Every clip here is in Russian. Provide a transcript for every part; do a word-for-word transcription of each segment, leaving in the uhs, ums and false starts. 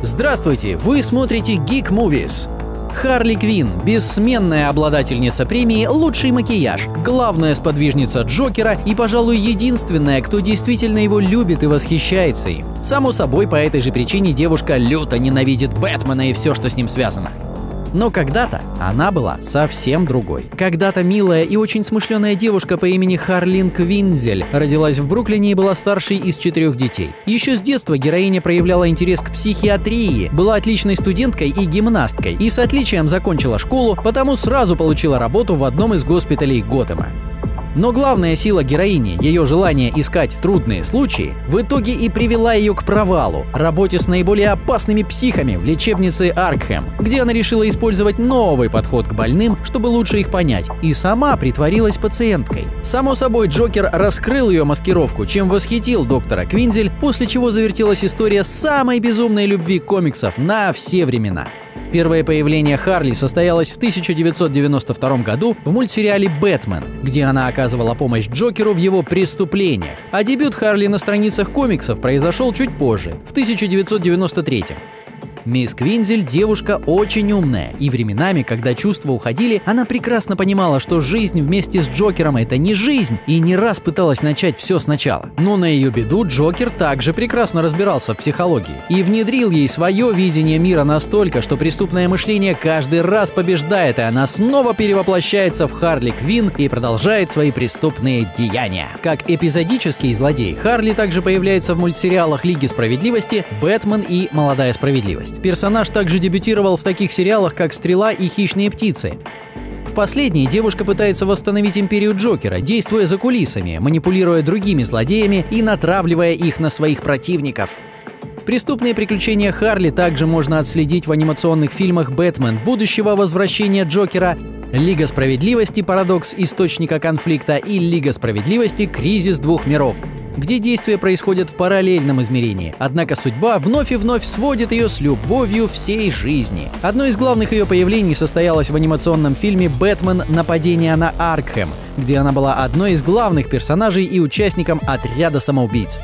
Здравствуйте, вы смотрите Geek Movies. Харли Квинн – бессменная обладательница премии «Лучший макияж», главная сподвижница Джокера и, пожалуй, единственная, кто действительно его любит и восхищается им. Само собой, по этой же причине девушка люто ненавидит Бэтмена и все, что с ним связано. Но когда-то она была совсем другой. Когда-то милая и очень смышленая девушка по имени Харлин Квинзель родилась в Бруклине и была старшей из четырех детей. Еще с детства героиня проявляла интерес к психиатрии, была отличной студенткой и гимнасткой, и с отличием закончила школу, потому сразу получила работу в одном из госпиталей Готэма. Но главная сила героини, ее желание искать трудные случаи, в итоге и привела ее к провалу – работе с наиболее опасными психами в лечебнице Аркхэм, где она решила использовать новый подход к больным, чтобы лучше их понять, и сама притворилась пациенткой. Само собой, Джокер раскрыл ее маскировку, чем восхитил доктора Квинзель, после чего завертелась история самой безумной любви комиксов на все времена. Первое появление Харли состоялось в тысяча девятьсот девяносто втором году в мультсериале «Бэтмен», где она оказывала помощь Джокеру в его преступлениях, а дебют Харли на страницах комиксов произошел чуть позже, в тысяча девятьсот девяносто третьем. Мисс Квинзель – девушка очень умная, и временами, когда чувства уходили, она прекрасно понимала, что жизнь вместе с Джокером – это не жизнь, и не раз пыталась начать все сначала. Но на ее беду Джокер также прекрасно разбирался в психологии и внедрил ей свое видение мира настолько, что преступное мышление каждый раз побеждает, и она снова перевоплощается в Харли Квинн и продолжает свои преступные деяния. Как эпизодический злодей, Харли также появляется в мультсериалах Лиги Справедливости, Бэтмен и Молодая Справедливость. Персонаж также дебютировал в таких сериалах, как «Стрела» и «Хищные птицы». В последней девушка пытается восстановить империю Джокера, действуя за кулисами, манипулируя другими злодеями и натравливая их на своих противников. Преступные приключения Харли также можно отследить в анимационных фильмах «Бэтмен. Будущего возвращения Джокера», «Лига Справедливости. Парадокс источника конфликта» и «Лига Справедливости. Кризис двух миров», где действия происходят в параллельном измерении, однако судьба вновь и вновь сводит ее с любовью всей жизни. Одно из главных ее появлений состоялось в анимационном фильме «Бэтмен. Нападение на Аркхэм», где она была одной из главных персонажей и участником отряда самоубийц.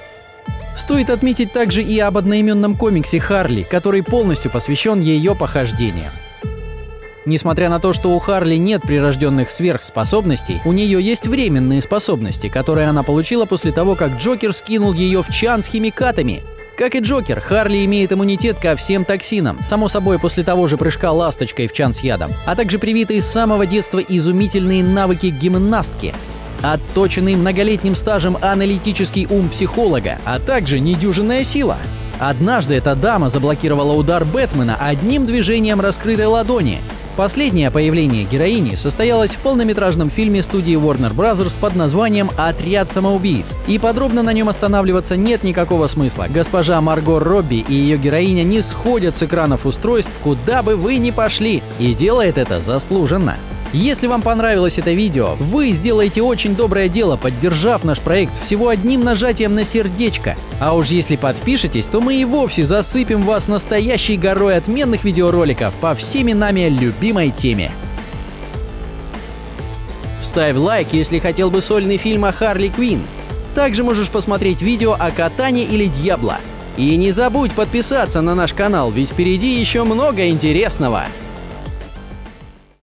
Стоит отметить также и об одноименном комиксе Харли, который полностью посвящен ее похождениям. Несмотря на то, что у Харли нет прирожденных сверхспособностей, у нее есть временные способности, которые она получила после того, как Джокер скинул ее в чан с химикатами. Как и Джокер, Харли имеет иммунитет ко всем токсинам, само собой после того же прыжка ласточкой в чан с ядом, а также привитые с самого детства изумительные навыки гимнастки, отточенный многолетним стажем аналитический ум психолога, а также недюжинная сила. Однажды эта дама заблокировала удар Бэтмена одним движением раскрытой ладони. Последнее появление героини состоялось в полнометражном фильме студии Warner Bros. Под названием «Отряд самоубийц», и подробно на нем останавливаться нет никакого смысла. Госпожа Марго Робби и ее героиня не сходят с экранов устройств, куда бы вы ни пошли, и делает это заслуженно. Если вам понравилось это видео, вы сделаете очень доброе дело, поддержав наш проект всего одним нажатием на сердечко. А уж если подпишетесь, то мы и вовсе засыпем вас настоящей горой отменных видеороликов по всеми нами любимой теме. Ставь лайк, если хотел бы сольный фильм о Харли Квинн. Также можешь посмотреть видео о Катане или Дьябло. И не забудь подписаться на наш канал, ведь впереди еще много интересного.